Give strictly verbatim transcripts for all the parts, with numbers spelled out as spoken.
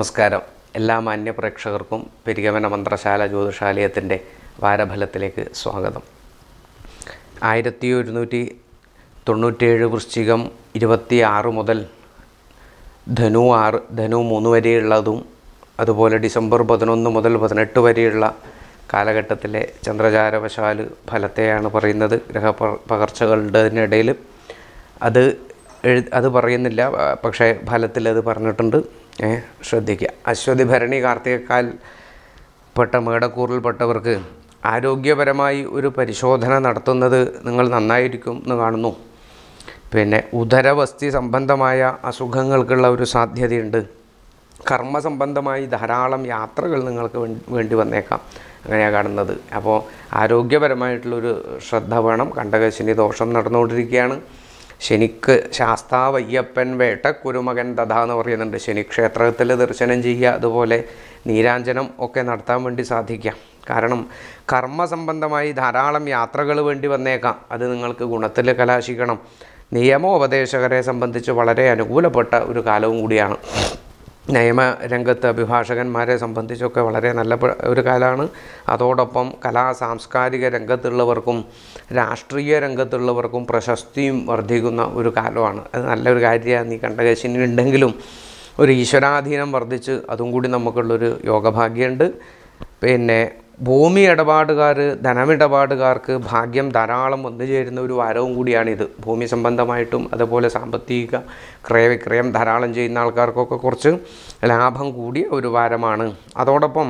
നമസ്കാരം. എല്ലാ മാന്യ പ്രേക്ഷകർക്കും പെരികമന മന്ത്രശാല ജ്യോതിഷാലയത്തിൻ്റെ വാരഫലത്തിലേക്ക് സ്വാഗതം. ആയിരത്തി ഒരുന്നൂറ്റി തൊണ്ണൂറ്റേഴ് വൃശ്ചികം ഇരുപത്തി ആറ് മുതൽ ധനു ആറ് ധനു മൂന്ന് വരെയുള്ളതും അതുപോലെ ഡിസംബർ പതിനൊന്ന് മുതൽ പതിനെട്ട് വരെയുള്ള കാലഘട്ടത്തിലെ ചന്ദ്രചാരവശാൽ ഫലത്തെയാണ് പറയുന്നത്. ഗ്രഹപകർച്ചകളുടെ അത് എഴു അത് പറയുന്നില്ല, പക്ഷേ ഫലത്തിൽ അത് പറഞ്ഞിട്ടുണ്ട്. ശ്രദ്ധിക്കുക. അശ്വതി ഭരണി കാർത്തികക്കാൽ പെട്ട മേടക്കൂറിൽപ്പെട്ടവർക്ക് ആരോഗ്യപരമായി ഒരു പരിശോധന നടത്തുന്നത് നിങ്ങൾ നന്നായിരിക്കും എന്ന് കാണുന്നു. പിന്നെ ഉദരവസ്തി സംബന്ധമായ അസുഖങ്ങൾക്കുള്ള ഒരു സാധ്യതയുണ്ട്. കർമ്മസംബന്ധമായി ധാരാളം യാത്രകൾ നിങ്ങൾക്ക് വേണ്ടി വന്നേക്കാം, അങ്ങനെയാണ് കാണുന്നത്. അപ്പോൾ ആരോഗ്യപരമായിട്ടുള്ളൊരു ശ്രദ്ധ വേണം. കണ്ടകശനി ദോഷം നടന്നുകൊണ്ടിരിക്കുകയാണ്. ശനിക്ക് ശാസ്താവയ്യപ്പൻ വേട്ട കുരുമകൻ തഥാ എന്ന് പറയുന്നുണ്ട്. ശനി ക്ഷേത്രത്തിൽ ദർശനം ചെയ്യുക, അതുപോലെ നീരാഞ്ജനം ഒക്കെ നടത്താൻ വേണ്ടി സാധിക്കാം. കാരണം കർമ്മസംബന്ധമായി ധാരാളം യാത്രകൾ വേണ്ടി വന്നേക്കാം. അത് നിങ്ങൾക്ക് ഗുണത്തിൽ കലാശിക്കണം. നിയമോപദേശകരെ സംബന്ധിച്ച് വളരെ അനുകൂലപ്പെട്ട ഒരു കാലവും കൂടിയാണ്. നിയമരംഗത്ത് അഭിഭാഷകന്മാരെ സംബന്ധിച്ചൊക്കെ വളരെ നല്ല ഒരു കാലമാണ്. അതോടൊപ്പം കലാ സാംസ്കാരിക രംഗത്തുള്ളവർക്കും രാഷ്ട്രീയ രംഗത്തുള്ളവർക്കും പ്രശസ്തിയും വർദ്ധിക്കുന്ന ഒരു കാലമാണ്. അത് നല്ലൊരു കാര്യമാണ്. ഈ കണ്ടകശനി ഉണ്ടെങ്കിലും ഒരു ഈശ്വരാധീനം വർദ്ധിച്ച് അതും കൂടി നമുക്കുള്ളൊരു യോഗഭാഗ്യമുണ്ട്. പിന്നെ ഭൂമി ഇടപാടുകാർ, ധനമിടപാടുകാർക്ക് ഭാഗ്യം ധാരാളം വന്നു ചേരുന്ന ഒരു വാരവും കൂടിയാണിത്. ഭൂമി സംബന്ധമായിട്ടും അതുപോലെ സാമ്പത്തിക ക്രയവിക്രയം ധാരാളം ചെയ്യുന്ന ആൾക്കാർക്കൊക്കെ കുറച്ച് ലാഭം കൂടിയ ഒരു വാരമാണ്. അതോടൊപ്പം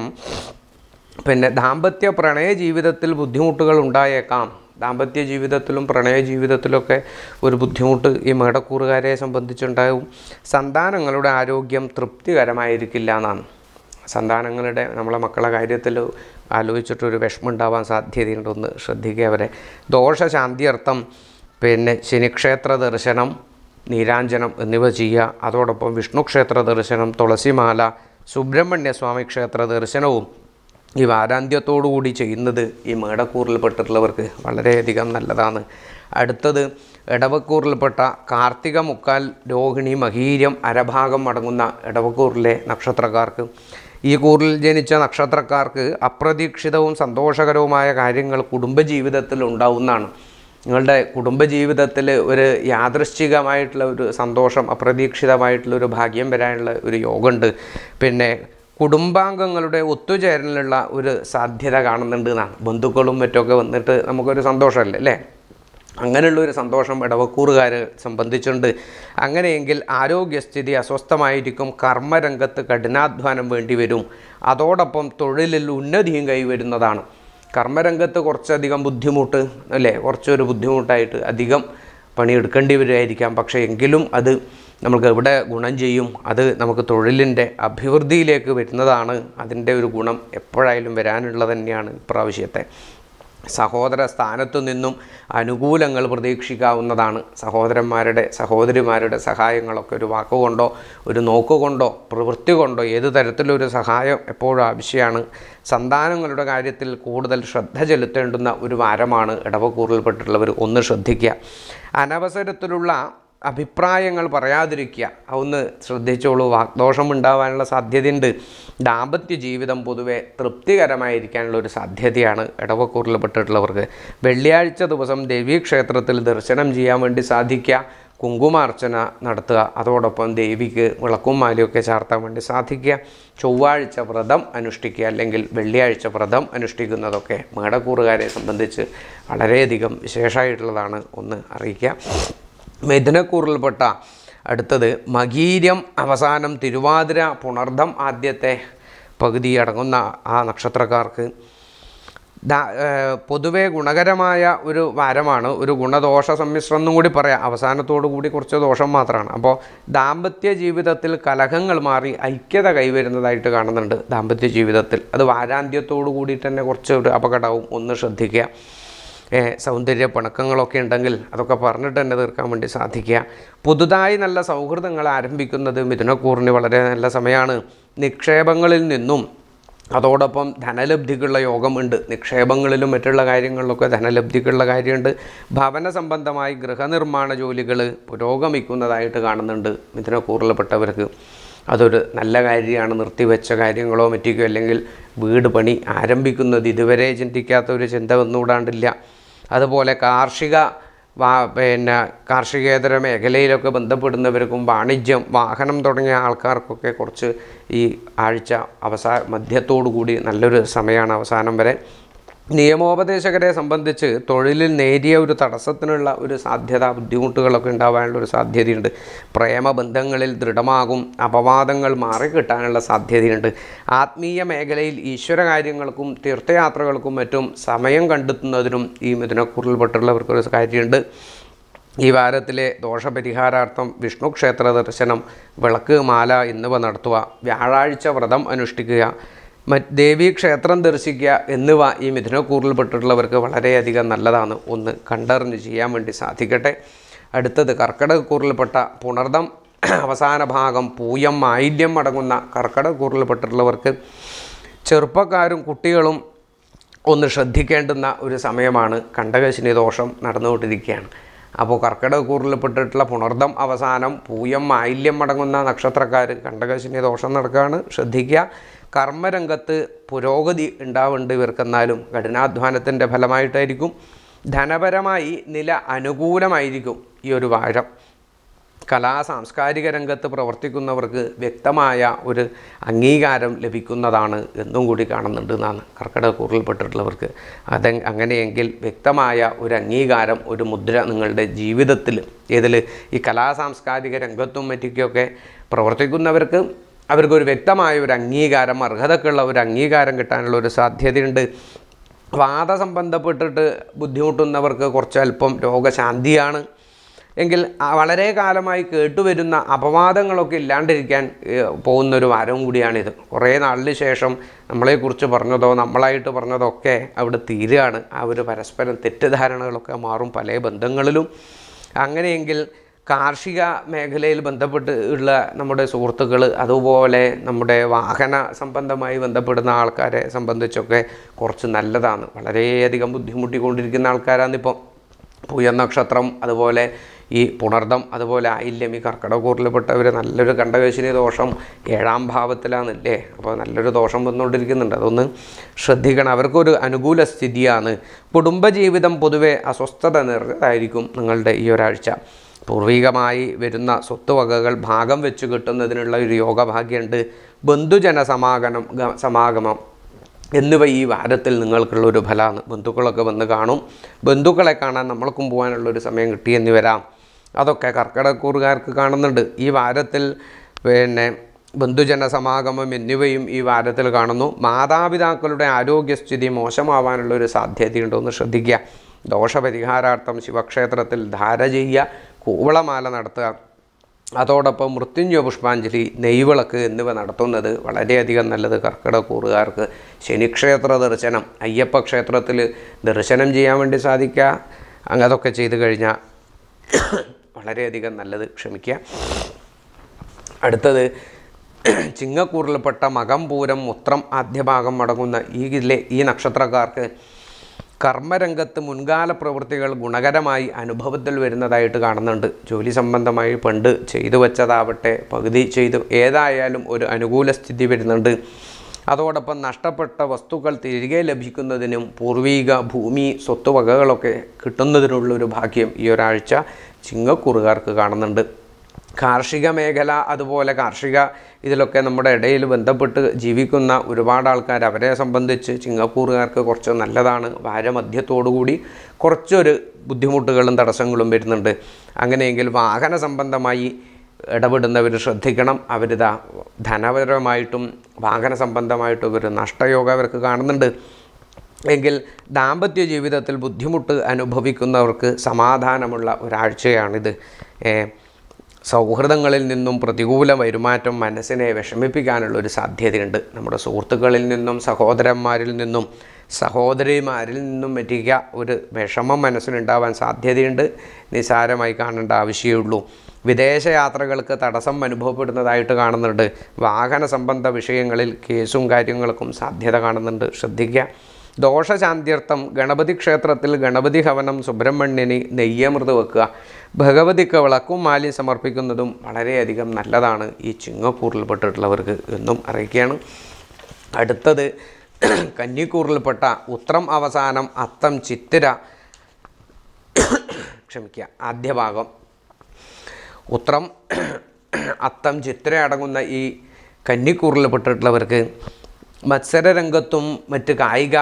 പിന്നെ ദാമ്പത്യ പ്രണയ ജീവിതത്തിൽ ബുദ്ധിമുട്ടുകൾ ഉണ്ടായേക്കാം. ദാമ്പത്യ ജീവിതത്തിലും പ്രണയ ജീവിതത്തിലൊക്കെ ഒരു ബുദ്ധിമുട്ട് ഈ മേടക്കൂറുകാരെ സംബന്ധിച്ചുണ്ടാവും. സന്താനങ്ങളുടെ ആരോഗ്യം തൃപ്തികരമായിരിക്കില്ല എന്നാണ്. സന്താനങ്ങളുടെ നമ്മളെ മക്കളെ കാര്യത്തിൽ ആലോചിച്ചിട്ടൊരു വിഷമം ഉണ്ടാവാൻ സാധ്യതയുണ്ടെന്ന് ശ്രദ്ധിക്കുക. അവരെ ദോഷശാന്തിയർത്ഥം പിന്നെ ശനിക്ഷേത്ര ദർശനം, നീരാഞ്ജനം എന്നിവ ചെയ്യുക. അതോടൊപ്പം വിഷ്ണു ക്ഷേത്ര ദർശനം, തുളസിമാല, സുബ്രഹ്മണ്യസ്വാമി ക്ഷേത്ര ദർശനവും ഈ വാരാന്ത്യത്തോടു കൂടി ചെയ്യുന്നത് ഈ മേടക്കൂറിൽപ്പെട്ടിട്ടുള്ളവർക്ക് വളരെയധികം നല്ലതാണ്. അടുത്തത് ഇടവക്കൂറിൽപ്പെട്ട കാർത്തിക, മുക്കാൽ, രോഹിണി, മഹീരം അരഭാഗം അടങ്ങുന്ന ഇടവക്കൂറിലെ നക്ഷത്രക്കാർക്ക്, ഈ കൂറിൽ ജനിച്ച നക്ഷത്രക്കാർക്ക് അപ്രതീക്ഷിതവും സന്തോഷകരവുമായ കാര്യങ്ങൾ കുടുംബജീവിതത്തിൽ ഉണ്ടാവുന്നതാണ്. നിങ്ങളുടെ കുടുംബജീവിതത്തിൽ ഒരു യാദൃശ്ചികമായിട്ടുള്ള ഒരു സന്തോഷം, അപ്രതീക്ഷിതമായിട്ടുള്ളൊരു ഭാഗ്യം വരാനുള്ള ഒരു യോഗമുണ്ട്. പിന്നെ കുടുംബാംഗങ്ങളുടെ ഒത്തുചേരലിനുള്ള ഒരു സാധ്യത കാണുന്നുണ്ട് എന്നാണ്. ബന്ധുക്കളും മറ്റൊക്കെ വന്നിട്ട് നമുക്കൊരു സന്തോഷമല്ലേ അല്ലേ? അങ്ങനെയുള്ളൊരു സന്തോഷം ഇടവക്കൂറുകാരെ സംബന്ധിച്ചുണ്ട്. അങ്ങനെയെങ്കിൽ ആരോഗ്യസ്ഥിതി അസ്വസ്ഥമായിരിക്കും. കർമ്മരംഗത്ത് കഠിനാധ്വാനം വേണ്ടി വരും. അതോടൊപ്പം തൊഴിലിൽ ഉന്നതിയും കൈവരുന്നതാണ്. കർമ്മരംഗത്ത് കുറച്ചധികം ബുദ്ധിമുട്ട് അല്ലേ, കുറച്ചൊരു ബുദ്ധിമുട്ടായിട്ട് അധികം പണിയെടുക്കേണ്ടി വരുമായിരിക്കാം. പക്ഷേ എങ്കിലും അത് നമുക്ക് എവിടെ ഗുണം ചെയ്യും? അത് നമുക്ക് തൊഴിലിൻ്റെ അഭിവൃദ്ധിയിലേക്ക് വരുന്നതാണ്. അതിൻ്റെ ഒരു ഗുണം എപ്പോഴായാലും വരാനുള്ളത് തന്നെയാണ് ഇപ്രാവശ്യത്തെ. സഹോദര സ്ഥാനത്തു നിന്നും അനുകൂലങ്ങൾ പ്രതീക്ഷിക്കാവുന്നതാണ്. സഹോദരന്മാരുടെ സഹോദരിമാരുടെ സഹായങ്ങളൊക്കെ ഒരു വാക്കുകൊണ്ടോ ഒരു നോക്കുകൊണ്ടോ പ്രവൃത്തി കൊണ്ടോ ഏത് തരത്തിലൊരു സഹായം എപ്പോഴും ആവശ്യമാണ്. സന്താനങ്ങളുടെ കാര്യത്തിൽ കൂടുതൽ ശ്രദ്ധ ചെലുത്തേണ്ടുന്ന ഒരു വാരമാണ് ഇടവക്കൂറിൽപ്പെട്ടിട്ടുള്ളവർ. ഒന്ന് ശ്രദ്ധിക്കുക. അനവസരത്തിലുള്ള അഭിപ്രായങ്ങൾ പറയാതിരിക്കുക, അതൊന്ന് ശ്രദ്ധിച്ചോളൂ. വാഗ്ദോഷം ഉണ്ടാവാനുള്ള സാധ്യതയുണ്ട്. ദാമ്പത്യ ജീവിതം പൊതുവെ തൃപ്തികരമായിരിക്കാനുള്ള ഒരു സാധ്യതയാണ് ഇടവക്കൂറിൽപ്പെട്ടിട്ടുള്ളവർക്ക്. വെള്ളിയാഴ്ച ദിവസം ദേവീക്ഷേത്രത്തിൽ ദർശനം ചെയ്യാൻ വേണ്ടി സാധിക്കുക. കുങ്കുമാർച്ചന നടത്തുക. അതോടൊപ്പം ദേവിക്ക് വിളക്കും മാലയൊക്കെ ചാർത്താൻ വേണ്ടി സാധിക്കുക. ചൊവ്വാഴ്ച വ്രതം അനുഷ്ഠിക്കുക, അല്ലെങ്കിൽ വെള്ളിയാഴ്ച വ്രതം അനുഷ്ഠിക്കുന്നതൊക്കെ മേടക്കൂറുകാരെ സംബന്ധിച്ച് വളരെയധികം വിശേഷമായിട്ടുള്ളതാണ്. ഒന്ന് അറിയിക്കുക. മിഥുനക്കൂറിൽപ്പെട്ട അടുത്തത് മകീരം അവസാനം തിരുവാതിര പുണർദം ആദ്യത്തെ പകുതി അടങ്ങുന്ന ആ നക്ഷത്രക്കാർക്ക് പൊതുവെ ഗുണകരമായ ഒരു വാരമാണ്. ഒരു ഗുണദോഷ സമ്മിശ്രം എന്നും കൂടി പറയാം. അവസാനത്തോടു കൂടി കുറച്ച് ദോഷം മാത്രമാണ്. അപ്പോൾ ദാമ്പത്യ ജീവിതത്തിൽ കലഹങ്ങൾ മാറി ഐക്യത കൈവരുന്നതായിട്ട് കാണുന്നുണ്ട്. ദാമ്പത്യ ജീവിതത്തിൽ അത് വാരാന്ത്യത്തോടു കൂടി തന്നെ കുറച്ച് ഒരു അപകടവും. ഒന്ന് ശ്രദ്ധിക്കുക. സൗന്ദര്യ പിണക്കങ്ങളൊക്കെ ഉണ്ടെങ്കിൽ അതൊക്കെ പറഞ്ഞിട്ട് തന്നെ തീർക്കാൻ വേണ്ടി സാധിക്കുക. പുതുതായി നല്ല സൗഹൃദങ്ങൾ ആരംഭിക്കുന്നത് മിഥുനക്കൂറിന് വളരെ നല്ല സമയമാണ്. നിക്ഷേപങ്ങളിൽ നിന്നും അതോടൊപ്പം ധനലബ്ധിക്കുള്ള യോഗമുണ്ട്. നിക്ഷേപങ്ങളിലും മറ്റുള്ള കാര്യങ്ങളിലൊക്കെ ധനലബ്ധിക്കുള്ള കാര്യമുണ്ട്. ഭവന സംബന്ധമായി ഗൃഹനിർമ്മാണ ജോലികൾ പുരോഗമിക്കുന്നതായിട്ട് കാണുന്നുണ്ട് മിഥുനക്കൂറിൽപ്പെട്ടവർക്ക്. അതൊരു നല്ല കാര്യമാണ്. നിർത്തിവെച്ച കാര്യങ്ങളോ മറ്റോ അല്ലെങ്കിൽ വീട് പണി ആരംഭിക്കുന്നത് ഇതുവരെ ചിന്തിക്കാത്ത ഒരു ചിന്ത വന്നുകൂടാണ്ടില്ല. അതുപോലെ കാർഷിക വാ പിന്നെ കാർഷികേതര മേഖലയിലൊക്കെ ബന്ധപ്പെടുന്നവർക്കും വാണിജ്യം വാഹനം തുടങ്ങിയ ആൾക്കാർക്കൊക്കെ കുറച്ച് ഈ ആഴ്ച അവസാന മധ്യത്തോടു കൂടി നല്ലൊരു സമയമാണ് അവസാനം വരെ. നിയമോപദേശകരെ സംബന്ധിച്ച് തൊഴിലിൽ നേരിയ ഒരു തടസ്സത്തിനുള്ള ഒരു സാധ്യത, ബുദ്ധിമുട്ടുകളൊക്കെ ഉണ്ടാവാനുള്ള ഒരു സാധ്യതയുണ്ട്. പ്രേമബന്ധങ്ങളിൽ ദൃഢമാകും, അപവാദങ്ങൾ മാറിക്കിട്ടാനുള്ള സാധ്യതയുണ്ട്. ആത്മീയ മേഖലയിൽ ഈശ്വര കാര്യങ്ങൾക്കും തീർത്ഥയാത്രകൾക്കും മറ്റും സമയം കണ്ടെത്തുന്നതിനും ഈ മിഥുനക്കൂറിൽപ്പെട്ടുള്ളവർക്കൊരു കാര്യമുണ്ട്. ഈ വാരത്തിലെ ദോഷപരിഹാരാർത്ഥം വിഷ്ണു ക്ഷേത്ര ദർശനം, വിളക്ക്, മാല എന്നിവ നടത്തുക, വ്യാഴാഴ്ച വ്രതം അനുഷ്ഠിക്കുക, മറ്റ് ദേവീക്ഷേത്രം ദർശിക്കുക എന്നിവ ഈ മിഥുനക്കൂറിൽപ്പെട്ടിട്ടുള്ളവർക്ക് വളരെയധികം നല്ലതാണ്. ഒന്ന് കണ്ടറിഞ്ഞ് ചെയ്യാൻ വേണ്ടി സാധിക്കട്ടെ. അടുത്തത് കർക്കിടകക്കൂറിൽപ്പെട്ട പുണർദം അവസാന ഭാഗം പൂയം ആയില്യം അടങ്ങുന്ന കർക്കിടകക്കൂറിൽപ്പെട്ടിട്ടുള്ളവർക്ക് ചെറുപ്പക്കാരും കുട്ടികളും ഒന്ന് ശ്രദ്ധിക്കേണ്ടുന്ന ഒരു സമയമാണ്. കണ്ടകശനി ദോഷം നടന്നുകൊണ്ടിരിക്കുകയാണ്. അപ്പോൾ കർക്കിടകക്കൂറിൽപ്പെട്ടിട്ടുള്ള പുണർദം അവസാനം പൂയം ആയില്യം അടങ്ങുന്ന നക്ഷത്രക്കാർ കണ്ടകശനി ദോഷം നടക്കുകയാണ്, ശ്രദ്ധിക്കുക. കർമ്മരംഗത്ത് പുരോഗതി ഉണ്ടാവുന്നുണ്ട് ഇവർക്കെന്നാലും കഠിനാധ്വാനത്തിൻ്റെ ഫലമായിട്ടായിരിക്കും. ധനപരമായി നില അനുകൂലമായിരിക്കും ഈ ഒരു വാരം. കലാ സാംസ്കാരിക രംഗത്ത് പ്രവർത്തിക്കുന്നവർക്ക് വ്യക്തമായ ഒരു അംഗീകാരം ലഭിക്കുന്നതാണ് എന്നും കൂടി കാണുന്നുണ്ട് എന്നാണ് കർക്കിടകക്കൂറിൽപ്പെട്ടിട്ടുള്ളവർക്ക്. അത് അങ്ങനെയെങ്കിൽ വ്യക്തമായ ഒരു അംഗീകാരം, ഒരു മുദ്ര നിങ്ങളുടെ ജീവിതത്തിൽ ഏതിൽ ഈ കലാ സാംസ്കാരിക രംഗത്തും മറ്റൊക്കെ പ്രവർത്തിക്കുന്നവർക്ക് അവർക്കൊരു വ്യക്തമായ ഒരു അംഗീകാരം, അർഹതക്കുള്ള ഒരു അംഗീകാരം കിട്ടാനുള്ള ഒരു സാധ്യതയുണ്ട്. വാദസംബന്ധപ്പെട്ടിട്ട് ബുദ്ധിമുട്ടുന്നവർക്ക് കുറച്ച് അല്പം രോഗശാന്തിയാണ്. എങ്കിൽ വളരെ കാലമായി കേട്ടുവരുന്ന അപവാദങ്ങളൊക്കെ ഇല്ലാണ്ടിരിക്കാൻ പോകുന്നൊരു വാരവും കൂടിയാണിത്. കുറേ നാളിന് ശേഷം നമ്മളെക്കുറിച്ച് പറഞ്ഞതോ നമ്മളായിട്ട് പറഞ്ഞതോ ഒക്കെ അവിടെ തീരുകയാണ്. ആ ഒരു പരസ്പരം തെറ്റിദ്ധാരണകളൊക്കെ മാറും പല ബന്ധങ്ങളിലും. അങ്ങനെയെങ്കിൽ കാർഷിക മേഖലയിൽ ബന്ധപ്പെട്ട് ഉള്ള നമ്മുടെ സുഹൃത്തുക്കൾ, അതുപോലെ നമ്മുടെ വാഹന സംബന്ധമായി ബന്ധപ്പെടുന്ന ആൾക്കാരെ സംബന്ധിച്ചൊക്കെ കുറച്ച് നല്ലതാണ്. വളരെയധികം ബുദ്ധിമുട്ടിക്കൊണ്ടിരിക്കുന്ന ആൾക്കാരാണിപ്പോൾ. പൂയം നക്ഷത്രം, അതുപോലെ ഈ പുണർദം, അതുപോലെ ആയില്യം, ഈ കർക്കിടകക്കൂറിൽപ്പെട്ടവർ നല്ലൊരു കണ്ടകശനി ദോഷം ഏഴാം ഭാവത്തിലാണല്ലേ. അപ്പോൾ നല്ലൊരു ദോഷം വന്നുകൊണ്ടിരിക്കുന്നുണ്ട്, അതൊന്ന് ശ്രദ്ധിക്കണം. അവർക്കൊരു അനുകൂല സ്ഥിതിയാണ്. കുടുംബജീവിതം പൊതുവെ അസ്വസ്ഥത നിറഞ്ഞതായിരിക്കും നിങ്ങളുടെ ഈ ഒരാഴ്ച. പൂർവികമായി വരുന്ന സ്വത്തുവകകൾ ഭാഗം വെച്ച് കിട്ടുന്നതിനുള്ള ഒരു യോഗഭാഗ്യമുണ്ട്. ബന്ധുജന സമാഗമനം സമാഗമം എന്നിവ ഈ വാരത്തിൽ നിങ്ങൾക്കുള്ളൊരു ഫലമാണ്. ബന്ധുക്കളൊക്കെ വന്ന് കാണും. ബന്ധുക്കളെ കാണാൻ നമ്മൾക്കും പോകാനുള്ളൊരു സമയം കിട്ടിയെന്ന് വരാം. അതൊക്കെ കർക്കിടകക്കൂറുകാർക്ക് കാണുന്നുണ്ട്. ഈ വാരത്തിൽ പിന്നെ ബന്ധുജന സമാഗമം എന്നിവയും ഈ വാരത്തിൽ കാണുന്നു. മാതാപിതാക്കളുടെ ആരോഗ്യസ്ഥിതി മോശമാവാനുള്ളൊരു സാധ്യതയുണ്ടോയെന്ന് ശ്രദ്ധിക്കുക. ദോഷപരിഹാരാർത്ഥം ശിവക്ഷേത്രത്തിൽ ധാര ചെയ്യുക, കൂവളമാല നടത്തുക, അതോടൊപ്പം മൃത്യുഞ്ജയ പുഷ്പാഞ്ജലി, നെയ്വിളക്ക് എന്നിവ നടത്തുന്നത് വളരെയധികം നല്ലത് കർക്കിടകക്കൂറുകാർക്ക്. ശനിക്ഷേത്ര ദർശനം, അയ്യപ്പ ക്ഷേത്രത്തിൽ ദർശനം ചെയ്യാൻ വേണ്ടി സാധിക്കുക. അതൊക്കെ ചെയ്തു കഴിഞ്ഞാൽ വളരെയധികം നല്ലത്. ക്ഷമിക്കുക. അടുത്തത് ചിങ്ങക്കൂറിൽപ്പെട്ട മകം, പൂരം, ഉത്രം ആദ്യഭാഗം അടങ്ങുന്ന ഈ ഇതിലെ ഈ നക്ഷത്രക്കാർക്ക് കർമ്മരംഗത്ത് മുൻകാല പ്രവൃത്തികൾ ഗുണകരമായി അനുഭവത്തിൽ വരുന്നതായിട്ട് കാണുന്നുണ്ട്. ജോലി സംബന്ധമായി പണ്ട് ചെയ്തു വച്ചതാവട്ടെ, പകുതി ചെയ്തു, ഏതായാലും ഒരു അനുകൂല സ്ഥിതി വരുന്നുണ്ട്. അതോടൊപ്പം നഷ്ടപ്പെട്ട വസ്തുക്കൾ തിരികെ ലഭിക്കുന്നതിനും പൂർവീക ഭൂമി സ്വത്തുവകകളൊക്കെ കിട്ടുന്നതിനുള്ളൊരു ഭാഗ്യം ഈ ഒരാഴ്ച ചിങ്ങക്കൂറുകാർക്ക് കാണുന്നുണ്ട്. കാർഷിക മേഖല, അതുപോലെ കാർഷിക ഇതിലൊക്കെ നമ്മുടെ ഇടയിൽ ബന്ധപ്പെട്ട് ജീവിക്കുന്ന ഒരുപാട് ആൾക്കാർ, അവരെ സംബന്ധിച്ച് ചിങ്ങക്കൂറുകാർക്ക് കുറച്ച് നല്ലതാണ്. വാരമധ്യത്തോടുകൂടി കുറച്ചൊരു ബുദ്ധിമുട്ടുകളും തടസ്സങ്ങളും വരുന്നുണ്ട്. അങ്ങനെയെങ്കിൽ വാഹന സംബന്ധമായി ഇടപെടുന്നവർ ശ്രദ്ധിക്കണം. അവരിതാ ധനപരമായിട്ടും വാഹന സംബന്ധമായിട്ടും ഒരു നഷ്ടയോഗം അവർക്ക് കാണുന്നുണ്ട്. എങ്കിൽ ദാമ്പത്യ ജീവിതത്തിൽ ബുദ്ധിമുട്ട് അനുഭവിക്കുന്നവർക്ക് സമാധാനമുള്ള ഒരാഴ്ചയാണിത്. സൗഹൃദങ്ങളിൽ നിന്നും പ്രതികൂല വരുമാറ്റം മനസ്സിനെ വിഷമിപ്പിക്കാനുള്ളൊരു സാധ്യതയുണ്ട്. നമ്മുടെ സുഹൃത്തുക്കളിൽ നിന്നും സഹോദരന്മാരിൽ നിന്നും സഹോദരിമാരിൽ നിന്നും പറ്റിയ ഒരു വിഷമം മനസ്സിനുണ്ടാവാൻ സാധ്യതയുണ്ട്. നിസ്സാരമായി കാണേണ്ട ആവശ്യമുള്ളൂ. വിദേശയാത്രകൾക്ക് തടസ്സം അനുഭവപ്പെടുന്നതായിട്ട് കാണുന്നുണ്ട്. വാഹന സംബന്ധ വിഷയങ്ങളിൽ കേസും കാര്യങ്ങൾക്കും സാധ്യത കാണുന്നുണ്ട്, ശ്രദ്ധിക്കുക. ദോഷശാന്ത്യർത്ഥം ഗണപതി ക്ഷേത്രത്തിൽ ഗണപതി ഹവനം സുബ്രഹ്മണ്യന് നെയ്യമൃത് വെക്കുക, ഭഗവതിക്ക് വിളക്കും മാലി സമർപ്പിക്കുന്നതും വളരെയധികം നല്ലതാണ് ഈ ചിങ്ങക്കൂറിൽപ്പെട്ടിട്ടുള്ളവർക്ക് എന്നും അറിയിക്കുകയാണ്. അടുത്തത് കന്നിക്കൂറിൽപ്പെട്ട ഉത്രം അവസാനം അത്തം ചിത്തിര ക്ഷമിക്കുക ആദ്യ ഭാഗം ഉത്രം അത്തം ചിത്തിര അടങ്ങുന്ന ഈ കന്നിക്കൂറിൽപ്പെട്ടിട്ടുള്ളവർക്ക് മത്സരരംഗത്തും മറ്റ് കായിക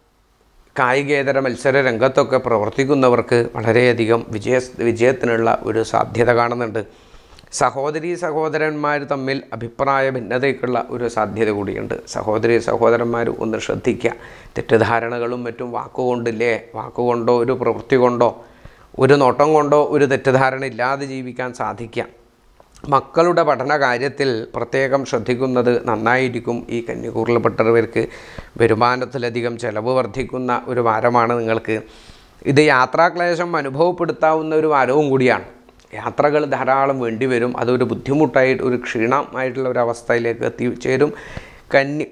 കായികേതര മത്സര രംഗത്തൊക്കെ പ്രവർത്തിക്കുന്നവർക്ക് വളരെയധികം വിജയ വിജയത്തിനുള്ള ഒരു സാധ്യത കാണുന്നുണ്ട്. സഹോദരീ സഹോദരന്മാർ തമ്മിൽ അഭിപ്രായ ഭിന്നതയ്ക്കുള്ള ഒരു സാധ്യത കൂടിയുണ്ട്. സഹോദരീ സഹോദരന്മാർ ഒന്ന് ശ്രദ്ധിക്കുക. തെറ്റിദ്ധാരണകളും മറ്റും വാക്കുകൊണ്ടില്ലേ, വാക്കുകൊണ്ടോ ഒരു പ്രവൃത്തി കൊണ്ടോ ഒരു നോട്ടം കൊണ്ടോ ഒരു തെറ്റിദ്ധാരണ ഇല്ലാതെ ജീവിക്കാൻ സാധിക്കുക. മക്കളുടെ പഠന കാര്യത്തിൽ പ്രത്യേകം ശ്രദ്ധിക്കുന്നത് നന്നായിരിക്കും. ഈ കന്നിക്കൂറിൽപ്പെട്ടവർക്ക് വരുമാനത്തിലധികം ചെലവ് വർദ്ധിക്കുന്ന ഒരു വാരമാണ് നിങ്ങൾക്ക്. ഇത് യാത്രാക്ലേശം അനുഭവപ്പെടുത്താവുന്ന ഒരു വാരവും കൂടിയാണ്. യാത്രകൾ ധാരാളം വേണ്ടി വരും. അതൊരു ബുദ്ധിമുട്ടായിട്ട് ഒരു ക്ഷീണമായിട്ടുള്ള ഒരു അവസ്ഥയിലേക്ക് എത്തിച്ചേരും. കന്നി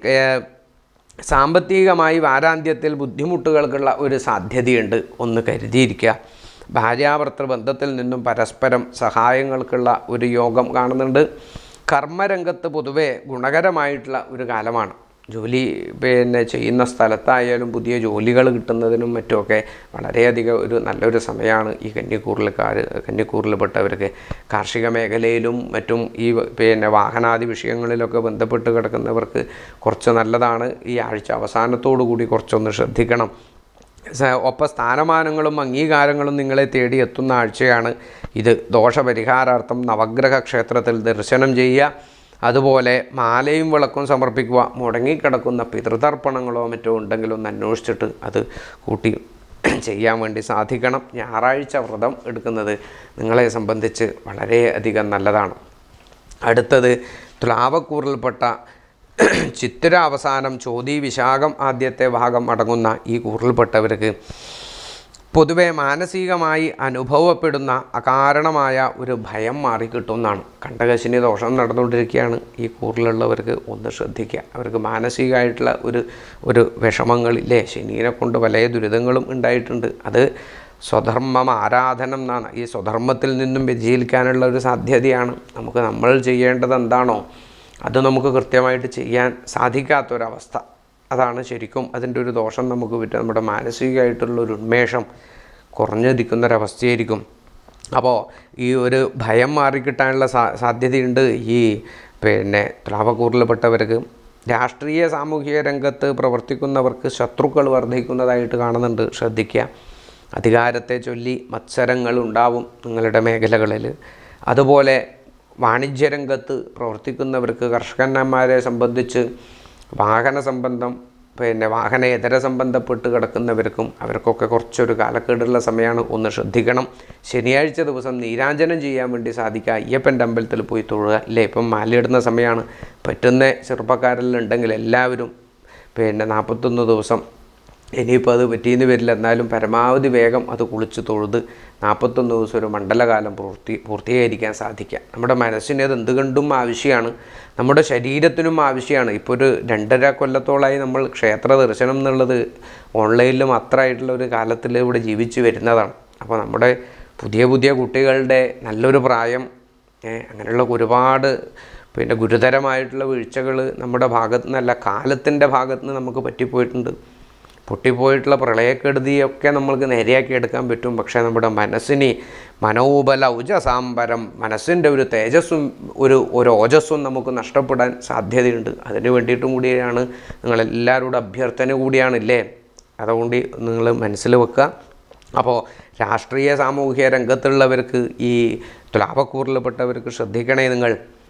സാമ്പത്തികമായി വാരാന്ത്യത്തിൽ ബുദ്ധിമുട്ടുകൾക്കുള്ള ഒരു സാധ്യതയുണ്ട്, ഒന്ന് കരുതിയിരിക്കുക. ഭാര്യാഭർത്തൃ ബന്ധത്തിൽ നിന്നും പരസ്പരം സഹായങ്ങൾക്കുള്ള ഒരു യോഗം കാണുന്നുണ്ട്. കർമ്മരംഗത്ത് പൊതുവെ ഗുണകരമായിട്ടുള്ള ഒരു കാലമാണ്. ജോലി പിന്നെ ചെയ്യുന്ന സ്ഥലത്തായാലും പുതിയ ജോലികൾ കിട്ടുന്നതിനും മറ്റുമൊക്കെ വളരെയധികം ഒരു നല്ലൊരു സമയമാണ് ഈ കന്നിക്കൂറിൽക്കാർ കന്നിക്കൂറിൽപ്പെട്ടവർക്ക്. കാർഷിക മേഖലയിലും മറ്റും ഈ പിന്നെ വാഹനാദി വിഷയങ്ങളിലൊക്കെ ബന്ധപ്പെട്ട് കിടക്കുന്നവർക്ക് കുറച്ച് നല്ലതാണ്. ഈ ആഴ്ച അവസാനത്തോടു കൂടി കുറച്ചൊന്ന് ശ്രദ്ധിക്കണം. ഒപ്പം സ്ഥാനമാനങ്ങളും അംഗീകാരങ്ങളും നിങ്ങളെ തേടി എത്തുന്ന ആഴ്ചയാണ് ഇത്. ദോഷപരിഹാരാർത്ഥം നവഗ്രഹ ക്ഷേത്രത്തിൽ ദർശനം ചെയ്യുക, അതുപോലെ മാലയും വിളക്കും സമർപ്പിക്കുക. മുടങ്ങിക്കിടക്കുന്ന പിതൃതർപ്പണങ്ങളോ മറ്റോ ഉണ്ടെങ്കിലോ ഒന്ന് അന്വേഷിച്ചിട്ട് അത് കൂട്ടി ചെയ്യാൻ വേണ്ടി സാധിക്കണം. ഞായറാഴ്ച വ്രതം എടുക്കുന്നത് നിങ്ങളെ സംബന്ധിച്ച് വളരെയധികം നല്ലതാണ്. അടുത്തത് തുലാവക്കൂറിൽപ്പെട്ട ചിത്തിര അവസാനം ചോതി വിശാഖം ആദ്യത്തെ ഭാഗം അടങ്ങുന്ന ഈ കൂറിൽപ്പെട്ടവർക്ക് പൊതുവെ മാനസികമായി അനുഭവപ്പെടുന്ന അകാരണമായ ഒരു ഭയം മാറിക്കിട്ടുന്നതാണ്. കണ്ടകശിനി ദോഷം നടന്നുകൊണ്ടിരിക്കുകയാണ്. ഈ കൂറിലുള്ളവർക്ക് ഒന്ന് ശ്രദ്ധിക്കുക. അവർക്ക് മാനസികമായിട്ടുള്ള ഒരു ഒരു വിഷമങ്ങളില്ലേ, ശനീനെ കൊണ്ട് പല ദുരിതങ്ങളും ഉണ്ടായിട്ടുണ്ട്. അത് സ്വധർമ്മം ആരാധനം എന്നാണ്. ഈ സ്വധർമ്മത്തിൽ നിന്നും വ്യതിചലിക്കാനുള്ള ഒരു സാധ്യതയാണ്. നമുക്ക് നമ്മൾ ചെയ്യേണ്ടത് എന്താണോ അത് നമുക്ക് കൃത്യമായിട്ട് ചെയ്യാൻ സാധിക്കാത്തൊരവസ്ഥ, അതാണ് ശരിക്കും അതിൻ്റെ ഒരു ദോഷം നമുക്ക് പറ്റും. നമ്മുടെ മാനസികമായിട്ടുള്ളൊരു ഉന്മേഷം കുറഞ്ഞിരിക്കുന്നൊരവസ്ഥയായിരിക്കും. അപ്പോൾ ഈ ഒരു ഭയം മാറിക്കിട്ടാനുള്ള സാ സാധ്യതയുണ്ട് ഈ പിന്നെ തുലാവക്കൂറിൽപ്പെട്ടവർക്ക്. രാഷ്ട്രീയ സാമൂഹിക രംഗത്ത് പ്രവർത്തിക്കുന്നവർക്ക് ശത്രുക്കൾ വർദ്ധിക്കുന്നതായിട്ട് കാണുന്നുണ്ട്, ശ്രദ്ധിക്കുക. അധികാരത്തെ ചൊല്ലി മത്സരങ്ങൾ ഉണ്ടാവും നിങ്ങളുടെ മേഖലകളിൽ. അതുപോലെ വാണിജ്യരംഗത്ത് പ്രവർത്തിക്കുന്നവർക്ക് കർഷകന്മാരെ സംബന്ധിച്ച് വാഹന സംബന്ധം പിന്നെ വാഹനേതര സംബന്ധപ്പെട്ട് കിടക്കുന്നവർക്കും അവർക്കൊക്കെ കുറച്ചൊരു കാലക്കേടുള്ള സമയമാണ്, ഒന്ന് ശ്രദ്ധിക്കണം. ശനിയാഴ്ച ദിവസം നീരാഞ്ജനം ചെയ്യാൻ വേണ്ടി സാധിക്കുക. അയ്യപ്പൻ്റെ അമ്പലത്തിൽ പോയി തൊഴുക അല്ലേ. ഇപ്പം മാലയിടുന്ന സമയമാണ്. പറ്റുന്ന ചെറുപ്പക്കാരിലുണ്ടെങ്കിൽ എല്ലാവരും പിന്നെ നാൽപ്പത്തൊന്ന് ദിവസം, ഇനിയിപ്പോൾ അത് പറ്റിയെന്ന് വരില്ല, എന്നാലും പരമാവധി വേഗം അത് കുളിച്ച് തൊഴുത് നാൽപ്പത്തൊന്ന് ദിവസം ഒരു മണ്ഡലകാലം പൂർത്തി പൂർത്തീകരിക്കാൻ സാധിക്കുക. നമ്മുടെ മനസ്സിന് അത് എന്തുകൊണ്ടും ആവശ്യമാണ്, നമ്മുടെ ശരീരത്തിനും ആവശ്യമാണ്. ഇപ്പോൾ ഒരു രണ്ടര കൊല്ലത്തോളമായി നമ്മൾ ക്ഷേത്ര ദർശനം എന്നുള്ളത് ഓൺലൈനിൽ മാത്രമായിട്ടുള്ള ഒരു കാലത്തിൽ ഇവിടെ ജീവിച്ച് വരുന്നതാണ്. അപ്പോൾ നമ്മുടെ പുതിയ പുതിയ കുട്ടികളുടെ നല്ലൊരു പ്രായം, അങ്ങനെയുള്ള ഒരുപാട് പിന്നെ ഗുരുതരമായിട്ടുള്ള വീഴ്ചകൾ നമ്മുടെ ഭാഗത്തു നിന്നല്ല കാലത്തിൻ്റെ ഭാഗത്ത് നിന്ന് നമുക്ക് പറ്റിപ്പോയിട്ടുണ്ട്. പൊട്ടിപ്പോയിട്ടുള്ള പ്രളയക്കെടുതിയൊക്കെ നമ്മൾക്ക് നേരെയാക്കി എടുക്കാൻ പറ്റും. പക്ഷേ നമ്മുടെ മനസ്സിന് മനോബല ഉജസാംബരം, മനസ്സിൻ്റെ ഒരു തേജസ്സും ഒരു ഒരു ഓജസ്സും നമുക്ക് നഷ്ടപ്പെടാൻ സാധ്യതയുണ്ട്. അതിന് വേണ്ടിയിട്ടും കൂടിയാണ് നിങ്ങളെല്ലാവരോടും അഭ്യർത്ഥന കൂടിയാണില്ലേ. അതുകൊണ്ട് നിങ്ങൾ മനസ്സിൽ വെക്കുക. അപ്പോൾ രാഷ്ട്രീയ സാമൂഹിക രംഗത്തുള്ളവർക്ക് ഈ തുലാവക്കൂറിൽപ്പെട്ടവർക്ക് ശ്രദ്ധിക്കണേ. നിങ്ങൾ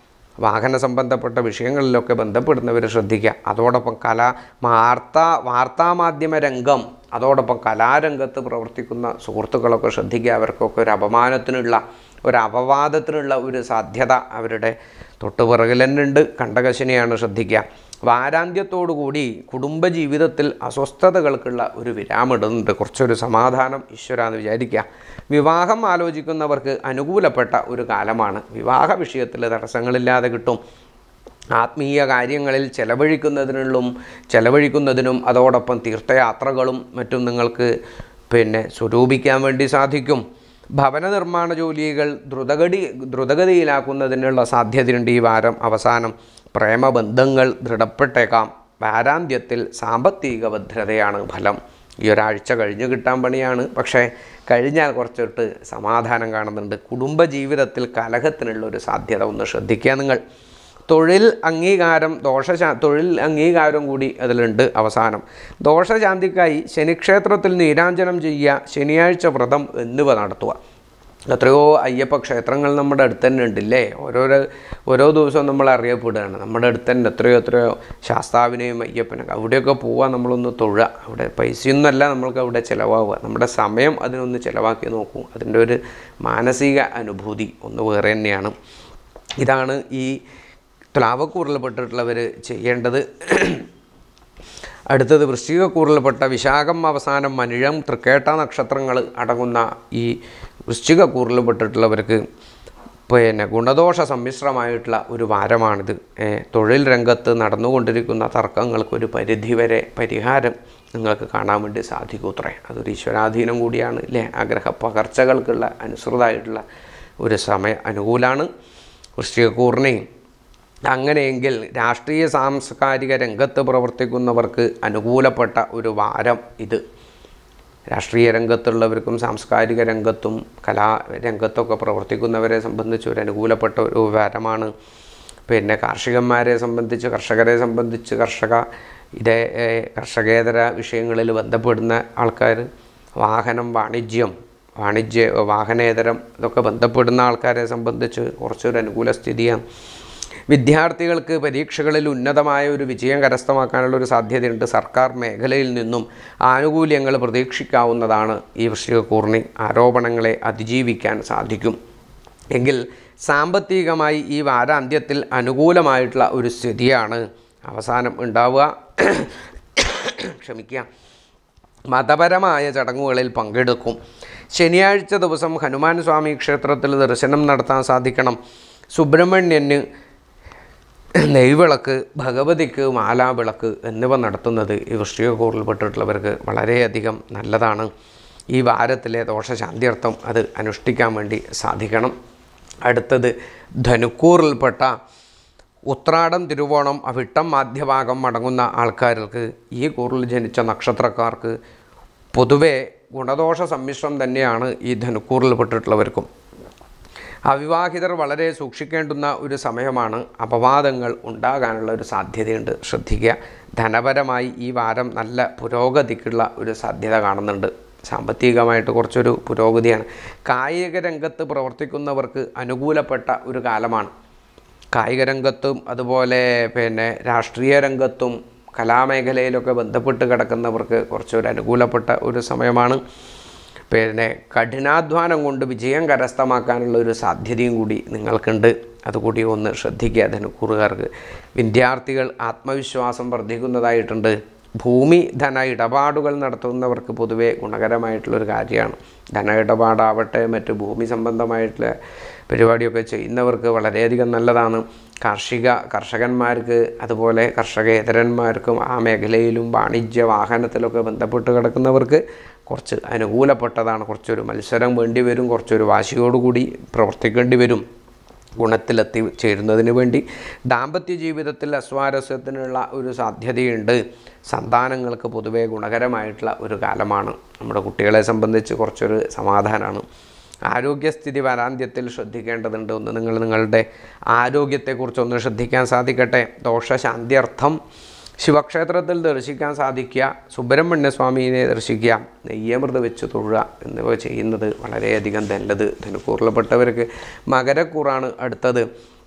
വാഹന സംബന്ധപ്പെട്ട വിഷയങ്ങളിലൊക്കെ ബന്ധപ്പെടുന്നവർ ശ്രദ്ധിക്കുക. അതോടൊപ്പം കല വാർത്താ വാർത്താമാധ്യമ രംഗം, അതോടൊപ്പം കലാരംഗത്ത് പ്രവർത്തിക്കുന്ന സുഹൃത്തുക്കളൊക്കെ ശ്രദ്ധിക്കുക. അവർക്കൊക്കെ ഒരു അപമാനത്തിനുള്ള ഒരു അപവാദത്തിനുള്ള ഒരു സാധ്യത അവരുടെ തൊട്ടുപിറകിൽ തന്നെ ഉണ്ട്. കണ്ടകശിനിയാണ്, ശ്രദ്ധിക്കുക. വാരാന്ത്യത്തോടുകൂടി കുടുംബജീവിതത്തിൽ അസ്വസ്ഥതകൾക്കുള്ള ഒരു വിരാമിടുന്നുണ്ട്. കുറച്ചൊരു സമാധാനം ഈശ്വരാന്ന് വിചാരിക്കുക. വിവാഹം ആലോചിക്കുന്നവർക്ക് അനുകൂലപ്പെട്ട ഒരു കാലമാണ്. വിവാഹ വിഷയത്തിൽ തടസ്സങ്ങളില്ലാതെ കിട്ടും. ആത്മീയ കാര്യങ്ങളിൽ ചെലവഴിക്കുന്നതിനും ചെലവഴിക്കുന്നതിനും അതോടൊപ്പം തീർത്ഥയാത്രകളും മറ്റും നിങ്ങൾക്ക് പിന്നെ സ്വരൂപിക്കാൻ വേണ്ടി സാധിക്കും. ഭവന നിർമ്മാണ ജോലികൾ ദ്രുതഗതി ദ്രുതഗതിയിലാക്കുന്നതിനുള്ള സാധ്യതയുണ്ട് ഈ വാരം. അവസാനം പ്രേമബന്ധങ്ങൾ ദൃഢപ്പെട്ടേക്കാം. വാരാന്ത്യത്തിൽ സാമ്പത്തിക ഭദ്രതയാണ് ഫലം. ഈ ഒരാഴ്ച കഴിഞ്ഞു കിട്ടാൻ പണിയാണ്, പക്ഷേ കഴിഞ്ഞാൽ കുറച്ചിട്ട് സമാധാനം കാണുന്നുണ്ട്. കുടുംബജീവിതത്തിൽ കലഹത്തിനുള്ളൊരു സാധ്യത ഒന്ന് ശ്രദ്ധിക്കുക നിങ്ങൾ. തൊഴിൽ അംഗീകാരം ദോഷ തൊഴിൽ അംഗീകാരം കൂടി അതിലുണ്ട്. അവസാനം ദോഷശാന്തിക്കായി ശനിക്ഷേത്രത്തിൽ നീരാഞ്ജനം ചെയ്യുക, ശനിയാഴ്ച വ്രതം എന്നിവ നടത്തുക. എത്രയോ അയ്യപ്പ ക്ഷേത്രങ്ങൾ നമ്മുടെ അടുത്ത് തന്നെ ഉണ്ടില്ലേ. ഓരോരോ ഓരോ ദിവസവും നമ്മൾ അറിയപ്പെടുകയാണ്. നമ്മുടെ അടുത്ത് തന്നെ എത്രയോ എത്രയോ ശാസ്താവിനെയും അയ്യപ്പനൊക്കെ അവിടെയൊക്കെ പോവുക, നമ്മളൊന്ന് തൊഴുക. അവിടെ പൈസയൊന്നുമല്ല നമ്മൾക്ക് അവിടെ ചിലവാവുക, നമ്മുടെ സമയം അതിനൊന്ന് ചിലവാക്കി നോക്കൂ. അതിൻ്റെ ഒരു മാനസിക അനുഭൂതി ഒന്ന് വേറെ തന്നെയാണ്. ഇതാണ് ഈ തുലാവക്കൂറിൽപ്പെട്ടിട്ടുള്ളവർ ചെയ്യേണ്ടത്. അടുത്തത് വൃശ്ചികക്കൂറിൽപ്പെട്ട വിശാഖം അവസാനം മനിഴം തൃക്കേട്ട നക്ഷത്രങ്ങൾ അടങ്ങുന്ന ഈ വൃശ്ചികക്കൂറിൽപ്പെട്ടിട്ടുള്ളവർക്ക് പിന്നെ ഗുണദോഷ സമ്മിശ്രമായിട്ടുള്ള ഒരു വാരമാണിത്. തൊഴിൽ രംഗത്ത് നടന്നുകൊണ്ടിരിക്കുന്ന തർക്കങ്ങൾക്കൊരു പരിധിവരെ പരിഹാരം നിങ്ങൾക്ക് കാണാൻ വേണ്ടി സാധിക്കൂത്രേ. അതൊരു ഈശ്വരാധീനം കൂടിയാണ് അല്ലേ. ആഗ്രഹ പകർച്ചകൾക്കുള്ള അനുസൃതമായിട്ടുള്ള ഒരു സമയ അനുകൂലമാണ് വൃശ്ചികക്കൂറിനെയും. അങ്ങനെയെങ്കിൽ രാഷ്ട്രീയ സാംസ്കാരിക രംഗത്ത് പ്രവർത്തിക്കുന്നവർക്ക് അനുകൂലപ്പെട്ട ഒരു വാരം ഇത്. രാഷ്ട്രീയ രംഗത്തുള്ളവർക്കും സാംസ്കാരിക രംഗത്തും കലാരംഗത്തൊക്കെ പ്രവർത്തിക്കുന്നവരെ സംബന്ധിച്ച് ഒരു അനുകൂലപ്പെട്ട ഒരു വാരമാണ്. പിന്നെ കാർഷികന്മാരെ സംബന്ധിച്ച്, കർഷകരെ സംബന്ധിച്ച്, കർഷക ഇതേ കർഷകേതര വിഷയങ്ങളിൽ ബന്ധപ്പെടുന്ന ആൾക്കാർ, വാഹനം വാണിജ്യം വാണിജ്യ വാഹനേതരം ഇതൊക്കെ ബന്ധപ്പെടുന്ന ആൾക്കാരെ സംബന്ധിച്ച് കുറച്ചൊരു അനുകൂല സ്ഥിതിയാണ്. വിദ്യാർത്ഥികൾക്ക് പരീക്ഷകളിൽ ഉന്നതമായ ഒരു വിജയം കരസ്ഥമാക്കാനുള്ളൊരു സാധ്യതയുണ്ട്. സർക്കാർ മേഖലയിൽ നിന്നും ആനുകൂല്യങ്ങൾ പ്രതീക്ഷിക്കാവുന്നതാണ്. ഈ വൃശ്ചികക്കൂറിന് ആരോപണങ്ങളെ അതിജീവിക്കാൻ സാധിക്കും. എങ്കിൽ സാമ്പത്തികമായി ഈ വാരാന്ത്യത്തിൽ അനുകൂലമായിട്ടുള്ള ഒരു സ്ഥിതിയാണ് അവസാനം ഉണ്ടാവുക. ക്ഷമിക്കുക. മതപരമായ ചടങ്ങുകളിൽ പങ്കെടുക്കും. ശനിയാഴ്ച ദിവസം ഹനുമാൻ സ്വാമി ക്ഷേത്രത്തിൽ ദർശനം നടത്താൻ സാധിക്കണം. സുബ്രഹ്മണ്യന് നെയ്വിളക്ക്, ഭഗവതിക്ക് മാലാവിളക്ക് എന്നിവ നടത്തുന്നത് ഈ വൃശ്ചികക്കൂറിൽപ്പെട്ടിട്ടുള്ളവർക്ക് വളരെയധികം നല്ലതാണ്. ഈ വാരത്തിലെ ദോഷശാന്തിയർത്ഥം അത് അനുഷ്ഠിക്കാൻ വേണ്ടി സാധിക്കണം. അടുത്തത് ധനുക്കൂറിൽപ്പെട്ട ഉത്രാടം, തിരുവോണം, അവിട്ടം മാധ്യഭാഗം അടങ്ങുന്ന ആൾക്കാർക്ക്, ഈ കൂറിൽ ജനിച്ച നക്ഷത്രക്കാർക്ക് പൊതുവെ ഗുണദോഷ സമ്മിശ്രം തന്നെയാണ് ഈ ധനുക്കൂറിൽപ്പെട്ടിട്ടുള്ളവർക്കും. അവിവാഹിതർ വളരെ സൂക്ഷിക്കേണ്ടുന്ന ഒരു സമയമാണ്. അപവാദങ്ങൾ ഉണ്ടാകാനുള്ള ഒരു സാധ്യതയുണ്ട്, ശ്രദ്ധിക്കുക. ധനപരമായി ഈ വാരം നല്ല പുരോഗതിക്കുള്ള ഒരു സാധ്യത കാണുന്നുണ്ട്. സാമ്പത്തികമായിട്ട് കുറച്ചൊരു പുരോഗതിയാണ്. കായിക രംഗത്ത് പ്രവർത്തിക്കുന്നവർക്ക് അനുകൂലപ്പെട്ട ഒരു കാലമാണ്. കായിക രംഗത്തും അതുപോലെ പിന്നെ രാഷ്ട്രീയ രംഗത്തും കലാമേഖലയിലൊക്കെ ബന്ധപ്പെട്ട് കിടക്കുന്നവർക്ക് കുറച്ചൊരു അനുകൂലപ്പെട്ട ഒരു സമയമാണ്. പിന്നെ കഠിനാധ്വാനം കൊണ്ട് വിജയം കരസ്ഥമാക്കാനുള്ള ഒരു സാധ്യതയും കൂടി നിങ്ങൾക്കുണ്ട്. അതുകൂടി ഒന്ന് ശ്രദ്ധിക്കുക ധനുക്കൂറുകാർക്ക്. വിദ്യാർത്ഥികൾ ആത്മവിശ്വാസം വർദ്ധിക്കുന്നതായിട്ടുണ്ട്. ഭൂമി ധന ഇടപാടുകൾ നടത്തുന്നവർക്ക് പൊതുവെ ഗുണകരമായിട്ടുള്ളൊരു കാര്യമാണ്. ധന ഇടപാടാവട്ടെ മറ്റ് ഭൂമി സംബന്ധമായിട്ടുള്ള പരിപാടിയൊക്കെ ചെയ്യുന്നവർക്ക് വളരെയധികം നല്ലതാണ്. കാർഷിക കർഷകന്മാർക്ക് അതുപോലെ കർഷകേതരന്മാർക്കും ആ മേഖലയിലും വാണിജ്യ വാഹനത്തിലൊക്കെ ബന്ധപ്പെട്ട് കിടക്കുന്നവർക്ക് കുറച്ച് അനുകൂലപ്പെട്ടതാണ്. കുറച്ചൊരു മത്സരം വേണ്ടി വരും, കുറച്ചൊരു വാശിയോടുകൂടി പ്രവർത്തിക്കേണ്ടി വരും ഗുണത്തിലെത്തി ചേരുന്നതിന് വേണ്ടി. ദാമ്പത്യ ജീവിതത്തിൽ അസ്വാരസ്യത്തിനുള്ള ഒരു സാധ്യതയുണ്ട്. സന്താനങ്ങൾക്ക് പൊതുവെ ഗുണകരമായിട്ടുള്ള ഒരു കാലമാണ്. നമ്മുടെ കുട്ടികളെ സംബന്ധിച്ച് കുറച്ചൊരു സമാധാനമാണ്. ആരോഗ്യസ്ഥിതി വാരാന്ത്യത്തിൽ ശ്രദ്ധിക്കേണ്ടതുണ്ട്. ഒന്ന് നിങ്ങൾ നിങ്ങളുടെ ആരോഗ്യത്തെക്കുറിച്ചൊന്ന് ശ്രദ്ധിക്കാൻ സാധിക്കട്ടെ. ദോഷശാന്തിയർത്ഥം ശിവക്ഷേത്രത്തിൽ ദർശിക്കാൻ സാധിക്കുക, സുബ്രഹ്മണ്യ സ്വാമീനെ ദർശിക്കുക, നെയ്യമൃത് വെച്ച് തൊഴുക എന്നിവ ചെയ്യുന്നത് വളരെയധികം നല്ലത് ധനുക്കൂറിൽപ്പെട്ടവർക്ക്. മകരക്കൂറാണ് അടുത്തത്.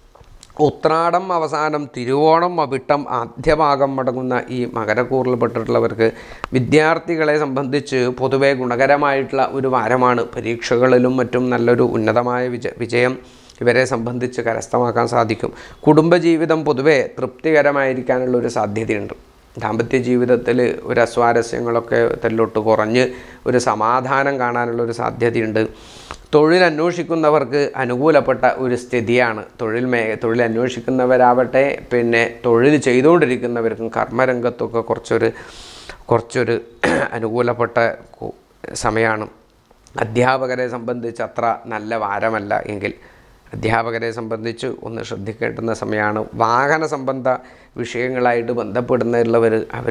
ഉത്രാടം അവസാനം തിരുവോണം അവിട്ടം ആദ്യഭാഗം അടങ്ങുന്ന ഈ മകരക്കൂറിൽപ്പെട്ടിട്ടുള്ളവർക്ക് വിദ്യാർത്ഥികളെ സംബന്ധിച്ച് പൊതുവെ ഗുണകരമായിട്ടുള്ള ഒരു വാരമാണ്. പരീക്ഷകളിലും മറ്റും നല്ലൊരു ഉന്നതമായ വിജ വിജയം ഇവരെ സംബന്ധിച്ച് കരസ്ഥമാക്കാൻ സാധിക്കും. കുടുംബജീവിതം പൊതുവെ തൃപ്തികരമായിരിക്കാനുള്ളൊരു സാധ്യതയുണ്ട്. ദാമ്പത്യ ജീവിതത്തിൽ ഒരു അസ്വാരസ്യങ്ങളൊക്കെ തെല്ലൊട്ട് കുറഞ്ഞ് ഒരു സമാധാനം കാണാനുള്ളൊരു സാധ്യതയുണ്ട്. തൊഴിൽ അന്വേഷിക്കുന്നവർക്ക് അനുകൂലപ്പെട്ട ഒരു സ്ഥിതിയാണ്. തൊഴിൽ മേ തൊഴിൽ അന്വേഷിക്കുന്നവരാവട്ടെ പിന്നെ തൊഴിൽ ചെയ്തുകൊണ്ടിരിക്കുന്നവർക്കും കർമ്മരംഗത്തൊക്കെ കുറച്ചൊരു കുറച്ചൊരു അനുകൂലപ്പെട്ട സമയമാണ്. അധ്യാപകരെ സംബന്ധിച്ച് അത്ര നല്ല വാരമല്ല എങ്കിൽ അധ്യാപകരെ സംബന്ധിച്ച് ഒന്ന് ശ്രദ്ധിക്കേണ്ടുന്ന സമയമാണ്. വാഹന സംബന്ധ വിഷയങ്ങളായിട്ട് ബന്ധപ്പെടുന്നവർ അവർ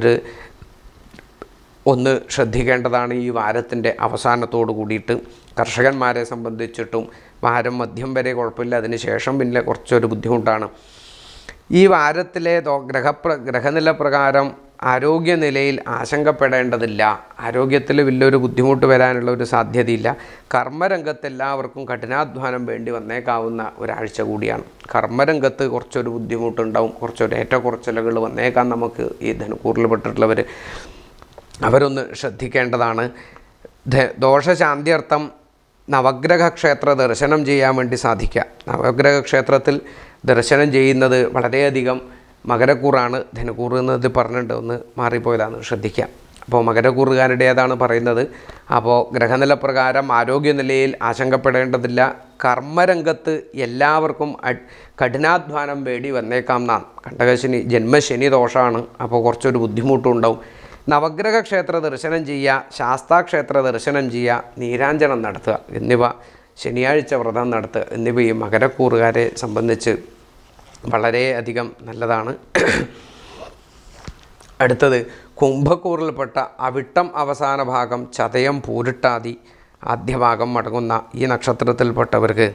ഒന്ന് ശ്രദ്ധിക്കേണ്ടതാണ് ഈ വാരത്തിൻ്റെ അവസാനത്തോട് കൂടിയിട്ട്. കർഷകന്മാരെ സംബന്ധിച്ചിട്ടും വാരം മധ്യം വരെ കുഴപ്പമില്ല, അതിന് ശേഷം പിന്നെ കുറച്ചൊരു ബുദ്ധിമുട്ടാണ്. ഈ വാരത്തിലെ ഗ്രഹപ്ര ഗ്രഹനില പ്രകാരം ആരോഗ്യനിലയിൽ ആശങ്കപ്പെടേണ്ടതില്ല. ആരോഗ്യത്തിൽ വലിയൊരു ബുദ്ധിമുട്ട് വരാനുള്ള ഒരു സാധ്യതയില്ല. കർമ്മരംഗത്ത് എല്ലാവർക്കും കഠിനാധ്വാനം വേണ്ടി വന്നേക്കാവുന്ന ഒരാഴ്ച കൂടിയാണ്. കർമ്മരംഗത്ത് കുറച്ചൊരു ബുദ്ധിമുട്ടുണ്ടാവും, കുറച്ചൊരു ഏറ്റക്കുറച്ചിലുകൾ വന്നേക്കാം. നമുക്ക് ഈ ധനുക്കൂറിൽപ്പെട്ടിട്ടുള്ളവർ അവരൊന്ന് ശ്രദ്ധിക്കേണ്ടതാണ്. ദോഷശാന്തിയർത്ഥം നവഗ്രഹ ക്ഷേത്ര ദർശനം ചെയ്യാൻ വേണ്ടി സാധിക്കുക. നവഗ്രഹ ക്ഷേത്രത്തിൽ ദർശനം ചെയ്യുന്നത് വളരെയധികം മകരക്കൂറാണ്. ധനുക്കൂറ് എന്നത് പറഞ്ഞിട്ടുണ്ട്, ഒന്ന് മാറിപ്പോയതാണ്, ശ്രദ്ധിക്കുക. അപ്പോൾ മകരക്കൂറുകാരുടേതാണ് പറയുന്നത്. അപ്പോൾ ഗ്രഹനില പ്രകാരം ആരോഗ്യനിലയിൽ ആശങ്കപ്പെടേണ്ടതില്ല. കർമ്മരംഗത്ത് എല്ലാവർക്കും കഠിനാധ്വാനം വേണ്ടി വന്നേക്കാം നാം. കണ്ടകശനി ജന്മശനി ദോഷമാണ്, അപ്പോൾ കുറച്ചൊരു ബുദ്ധിമുട്ടുണ്ടാവും. നവഗ്രഹ ക്ഷേത്ര ദർശനം ചെയ്യുക, ശാസ്താക്ഷേത്ര ദർശനം ചെയ്യുക, നീരാഞ്ജനം നടത്തുക എന്നിവ, ശനിയാഴ്ച വ്രതം നടത്തുക എന്നിവ ഈ മകരക്കൂറുകാരെ സംബന്ധിച്ച് വളരെയധികം നല്ലതാണ്. അടുത്തത് കുംഭക്കൂറിൽപ്പെട്ട അവിട്ടം അവസാന ഭാഗം, ചതയം പൂരിട്ടാതി ആദ്യ ഭാഗം അടങ്ങുന്ന ഈ നക്ഷത്രത്തിൽപ്പെട്ടവർക്ക്,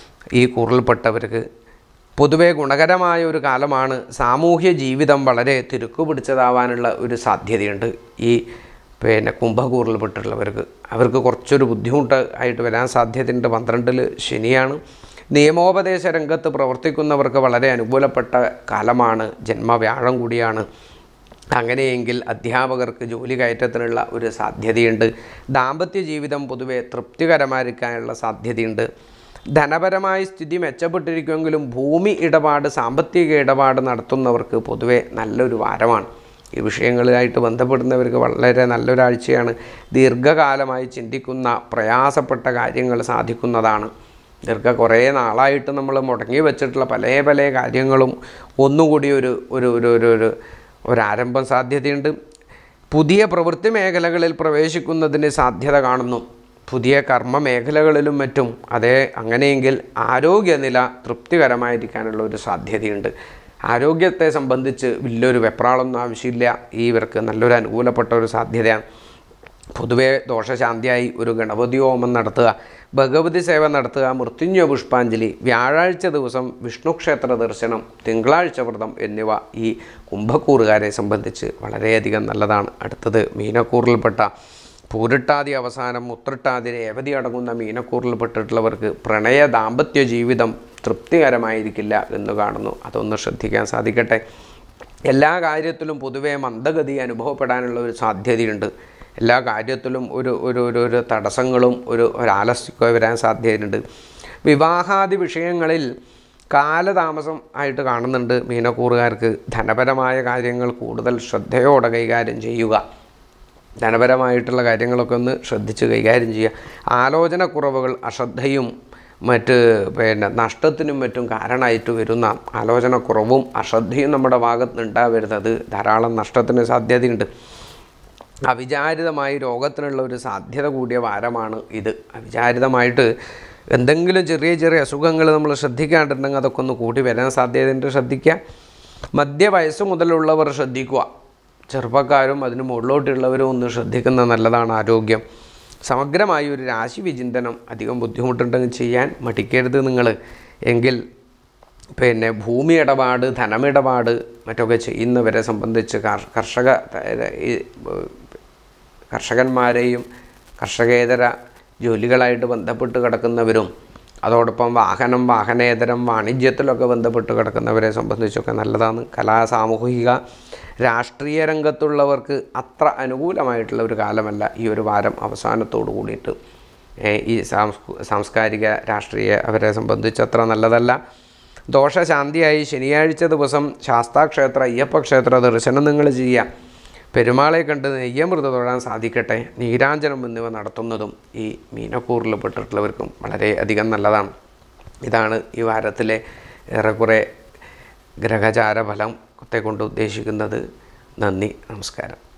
ഈ കൂറിൽപ്പെട്ടവർക്ക് പൊതുവെ ഗുണകരമായ ഒരു കാലമാണ്. സാമൂഹ്യ ജീവിതം വളരെ തിരുക്കു പിടിച്ചതാവാനുള്ള ഒരു സാധ്യതയുണ്ട് ഈ പിന്നെ കുംഭക്കൂറിൽപ്പെട്ടുള്ളവർക്ക്. അവർക്ക് കുറച്ചൊരു ബുദ്ധിമുട്ട് ആയിട്ട് വരാൻ സാധ്യതയുണ്ട്. പന്ത്രണ്ടിൽ ശനിയാണ്. നിയമോപദേശ രംഗത്ത് പ്രവർത്തിക്കുന്നവർക്ക് വളരെ അനുകൂലപ്പെട്ട കാലമാണ്. ജന്മവ്യാഴം കൂടിയാണ്. അങ്ങനെയെങ്കിൽ അധ്യാപകർക്ക് ജോലി കയറ്റത്തിനുള്ള ഒരു സാധ്യതയുണ്ട്. ദാമ്പത്യ ജീവിതം പൊതുവെ തൃപ്തികരമായിരിക്കാനുള്ള സാധ്യതയുണ്ട്. ധനപരമായ സ്ഥിതി മെച്ചപ്പെട്ടിരിക്കുമെങ്കിലും ഭൂമി ഇടപാട്, സാമ്പത്തിക ഇടപാട് നടത്തുന്നവർക്ക് പൊതുവെ നല്ലൊരു വാരമാണ്. ഈ വിഷയങ്ങളിലായിട്ട് ബന്ധപ്പെടുന്നവർക്ക് വളരെ നല്ലൊരാഴ്ചയാണ്. ദീർഘകാലമായി ചിന്തിക്കുന്ന പ്രയാസപ്പെട്ട കാര്യങ്ങൾ സാധിക്കുന്നതാണ്. ദീർഘ കുറേ നാളായിട്ട് നമ്മൾ മുടങ്ങി വെച്ചിട്ടുള്ള പല പല കാര്യങ്ങളും ഒന്നുകൂടി ഒരു ഒരു ഒരു ഒരു ഒരു ഒരാരംഭം സാധ്യതയുണ്ട്. പുതിയ പ്രവൃത്തി മേഖലകളിൽ പ്രവേശിക്കുന്നതിന് സാധ്യത കാണുന്നു. പുതിയ കർമ്മ മേഖലകളിലും മറ്റും. അതേ അങ്ങനെയെങ്കിൽ ആരോഗ്യനില തൃപ്തികരമായിരിക്കാനുള്ള ഒരു സാധ്യതയുണ്ട്. ആരോഗ്യത്തെ സംബന്ധിച്ച് വലിയൊരു വെപ്രാളൊന്നും ആവശ്യമില്ല. ഇവർക്ക് നല്ലൊരു അനുകൂലപ്പെട്ട ഒരു സാധ്യതയാണ്. പൊതുവെ ദോഷശാന്തിയായി ഒരു ഗണപതി ഹോമം നടത്തുക, ഭഗവതി സേവ നടത്തുക, മൃത്യുഞ്ജയ പുഷ്പാഞ്ജലി, വ്യാഴാഴ്ച ദിവസം വിഷ്ണു ക്ഷേത്ര ദർശനം, തിങ്കളാഴ്ച വ്രതം എന്നിവ ഈ കുംഭക്കൂറുകാരെ സംബന്ധിച്ച് വളരെയധികം നല്ലതാണ്. അടുത്തത് മീനക്കൂറിൽപ്പെട്ട പൂരിട്ടാതി അവസാനം ഉത്രട്ടാതി രേവതി അടങ്ങുന്ന മീനക്കൂറിൽപ്പെട്ടിട്ടുള്ളവർക്ക് പ്രണയ ദാമ്പത്യ ജീവിതം തൃപ്തികരമായിരിക്കില്ല എന്ന് കാണുന്നു. അതൊന്ന് ശ്രദ്ധിക്കാൻ സാധിക്കട്ടെ. എല്ലാ കാര്യത്തിലും പൊതുവേ മന്ദഗതി അനുഭവപ്പെടാനുള്ള ഒരു സാധ്യതയുണ്ട്. എല്ലാ കാര്യത്തിലും ഒരു ഒരു ഒരു ഒരു തടസ്സങ്ങളും ഒരു ഒരാലസ്യമൊക്കെ വരാൻ സാധ്യതയുണ്ട്. വിവാഹാദി വിഷയങ്ങളിൽ കാലതാമസം ആയിട്ട് കാണുന്നുണ്ട്. മീനക്കൂറുകാർക്ക് ധനപരമായ കാര്യങ്ങൾ കൂടുതൽ ശ്രദ്ധയോടെ കൈകാര്യം ചെയ്യുക. ധനപരമായിട്ടുള്ള കാര്യങ്ങളൊക്കെ ഒന്ന് ശ്രദ്ധിച്ച് കൈകാര്യം ചെയ്യുക. ആലോചനക്കുറവുകൾ, അശ്രദ്ധയും മറ്റ് പിന്നെ നഷ്ടത്തിനും മറ്റും കാരണമായിട്ട് വരുന്ന ആലോചനക്കുറവും അശ്രദ്ധയും നമ്മുടെ ഭാഗത്ത് ഉണ്ടാവരുന്നത് ധാരാളം നഷ്ടത്തിന് സാധ്യതയുണ്ട്. അവിചാരിതമായി രോഗത്തിനുള്ള ഒരു സാധ്യത കൂടിയ വാരമാണ് ഇത്. അവിചാരിതമായിട്ട് എന്തെങ്കിലും ചെറിയ ചെറിയ അസുഖങ്ങൾ നമ്മൾ ശ്രദ്ധിക്കാണ്ടിട്ടുണ്ടെങ്കിൽ അതൊക്കെ ഒന്ന് കൂടി വരാൻ സാധ്യതയുണ്ട്. ശ്രദ്ധിക്കുക. മധ്യവയസ്സ് മുതലുള്ളവർ ശ്രദ്ധിക്കുക. ചെറുപ്പക്കാരും അതിന് മുകളിലോട്ടുള്ളവരും ഒന്ന് ശ്രദ്ധിക്കുന്നത് നല്ലതാണ്. ആരോഗ്യം സമഗ്രമായി ഒരു രാശി വിചിന്തനം അധികം ബുദ്ധിമുട്ടുണ്ടെങ്കിൽ ചെയ്യാൻ മടിക്കരുത് നിങ്ങൾ. എങ്കിൽ പിന്നെ ഭൂമി ഇടപാട്, ധനമിടപാട് മറ്റൊക്കെ ചെയ്യുന്നവരെ സംബന്ധിച്ച് കർഷക കർഷകന്മാരെയും കർഷകേതര ജോലികളായിട്ട് ബന്ധപ്പെട്ട് കിടക്കുന്നവരും അതോടൊപ്പം വാഹനം, വാഹനേതരം, വാണിജ്യത്തിലൊക്കെ ബന്ധപ്പെട്ട് കിടക്കുന്നവരെ സംബന്ധിച്ചൊക്കെ നല്ലതാണ്. കലാ, സാമൂഹിക, രാഷ്ട്രീയ രംഗത്തുള്ളവർക്ക് അത്ര അനുകൂലമായിട്ടുള്ള ഒരു കാലമല്ല ഈ ഒരു വാരം അവസാനത്തോടു കൂടിയിട്ട്. ഈ സാംസ്കാരിക രാഷ്ട്രീയ അവരെ സംബന്ധിച്ച് അത്ര നല്ലതല്ല. ദോഷശാന്തിയായി ശനിയാഴ്ച ദിവസം ശാസ്താക്ഷേത്ര, അയ്യപ്പ ക്ഷേത്ര ദർശനം നിങ്ങൾ ചെയ്യുക. പെരുമാളെ കണ്ട് നെയ്യമൃത തൊഴാൻ സാധിക്കട്ടെ. നീരാഞ്ജനം എന്നിവ നടത്തുന്നതും ഈ മീനക്കൂറിൽ പെട്ടിട്ടുള്ളവർക്കും വളരെ അധികം നല്ലതാണ്. ഇതാണ് ഈ വാരത്തിലെ ഏറെക്കുറെ ഗ്രഹചാര ഫലത്തെ കൊണ്ട് ഉദ്ദേശിക്കുന്നത്. നന്ദി, നമസ്കാരം.